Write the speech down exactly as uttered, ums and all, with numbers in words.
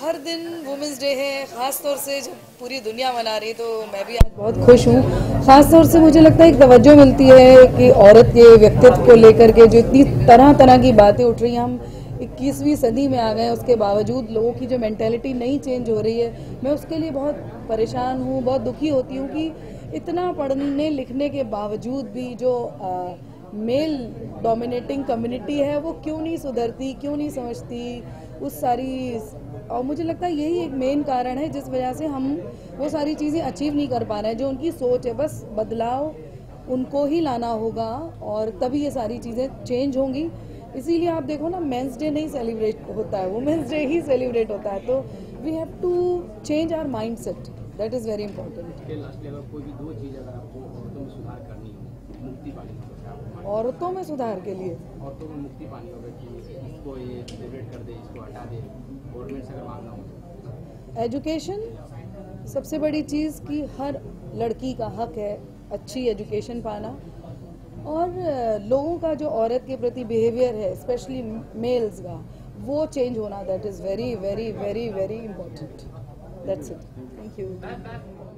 हर दिन women's day है, ख़ास तौर से जब पूरी दुनिया मना रही है तो मैं भी आज बहुत खुश हूँ। ख़ास तौर से मुझे लगता है एक तवज्जो मिलती है कि औरत के व्यक्तित्व को लेकर के जो इतनी तरह तरह की बातें उठ रही हैं, हम इक्कीसवीं सदी में आ गए, उसके बावजूद लोगों की जो मेंटेलिटी नहीं चेंज हो रही है। मैं उसके लिए बहुत परेशान हूँ, बहुत दुखी होती हूँ कि इतना पढ़ने लिखने के बावजूद भी जो आ, मेल डोमिनेटिंग कम्युनिटी है वो क्यों नहीं सुधरती, क्यों नहीं समझती उस सारी। और मुझे लगता है यही एक मेन कारण है जिस वजह से हम वो सारी चीज़ें अचीव नहीं कर पा रहे हैं। जो उनकी सोच है, बस बदलाव उनको ही लाना होगा और तभी ये सारी चीज़ें चेंज होंगी। इसीलिए आप देखो ना, मेंस डे नहीं सेलिब्रेट होता है, वुमेंस डे ही सेलिब्रेट होता है। तो we have to change our mindset, that is very important. कोई भी दो चीज़ अगर आपको औरतों में सुधार करनी हो, मुक्ति पानी हो, औरतों में सुधार के लिए औरतों में मुक्ति पानी होगा कि इसको ये सेलिब्रेट कर दे, इसको हटा दे, गवर्नमेंट से अगर मांगना हो। एजुकेशन सबसे बड़ी चीज़ कि हर लड़की का हक है अच्छी एजुकेशन पाना, और लोगों का जो औरत के प्रति बिहेवियर है, स्पेशली मेल्स का, वो चेंज होना, that is very very very very important. That's it, thank you.